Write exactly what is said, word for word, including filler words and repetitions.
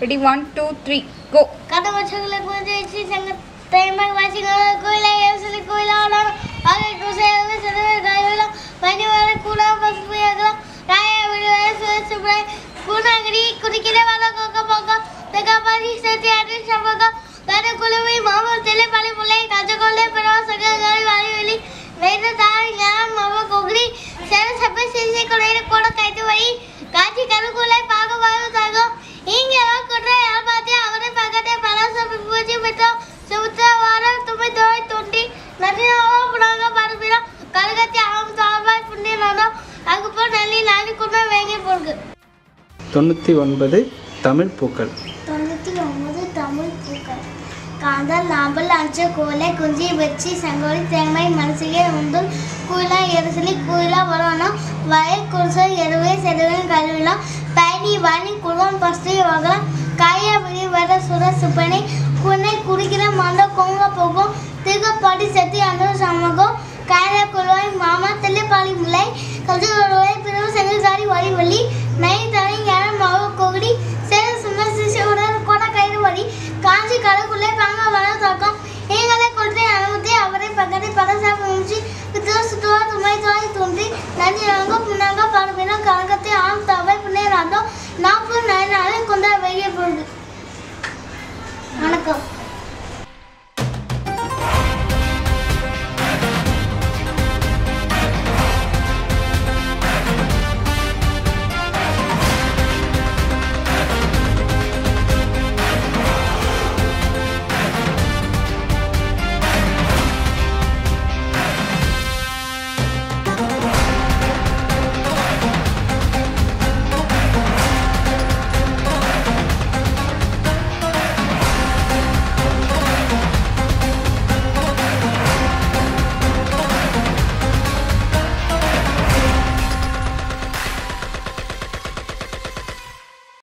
Ready? One, two, three, go. Kata bachchagala kunji ichi sanga taimak vachigala koila yasali koila ala age kusela sedare gaila pani wala kula pasuyagala raya vidaya suchubrai kunagri kurikile wala koka poka tega pari seti ati sabaga tare kulavi mama tele pali mulai tajagole pero sagari wali wali veina tari ngam mama kogri sera sabe sisi koleira koda kaitu vai kaji karukulai paga varu tago inge kodra yabate avare pagate palasa bibuji beto sutra vara tume doi tondi nadi ava punaga parubira kalgati am sabai punne nana aguppo nalli nani kunna venge porgu தொண்ணூற்றி ஒன்பது தமிழ் பூக்கள். தொண்ணூற்றி ஒன்பது தமிழ் பூக்கள். காந்தல் நாம்பல் அஞ்ச கோலை குஞ்சி வெச்சி சங்கோலி தேங்காய் மனசிலே உந்துல் குயிலா எரிசலி குயிலா வரணும் வயல் குருசல் எருவே செருவன் கழுவிலாம் பயணி வாணி குளம் பஸ்தி வகலாம் காயா விழி வர சுர சுப்பனை குன்னை குடிக்கிற மண்ட கொங்க போகும் திருகப்பாடி செத்தி அந்த சமகம் காயா குழுவாய் மாமா தெல்லிப்பாளி முல்லை கல்வி வருவாய் பிறகு செங்கல்காரி வழி வழி நை தனி ஞானம் மாவு கொகுடி சேர சும சிசி உடல் கோட கயிறு வழி காஞ்சி கலக்குள்ளே பாங்க வர தாக்கம்